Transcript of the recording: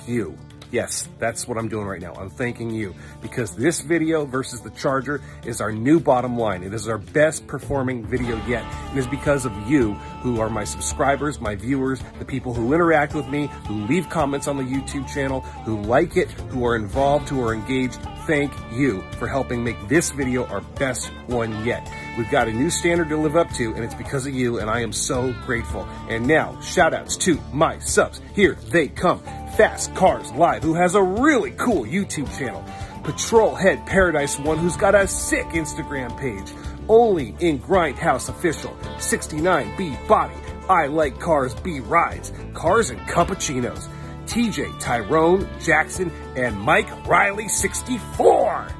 you. Yes, that's what I'm doing right now. I'm thanking you because this video versus the Charger is our new bottom line. It is our best performing video yet. It is because of you who are my subscribers, my viewers, the people who interact with me, who leave comments on the YouTube channel, who like it, who are involved, who are engaged. Thank you for helping make this video our best one yet. We've got a new standard to live up to, and it's because of you, and I am so grateful. And now, shout outs to my subs. Here they come. Fast Cars Live, who has a really cool YouTube channel. Patrol Head Paradise One, who's got a sick Instagram page. Only in Grindhouse Official. 69B Body. I Like Cars B Rides. Cars and Cappuccinos. TJ Tyrone Jackson and Mike Riley 64.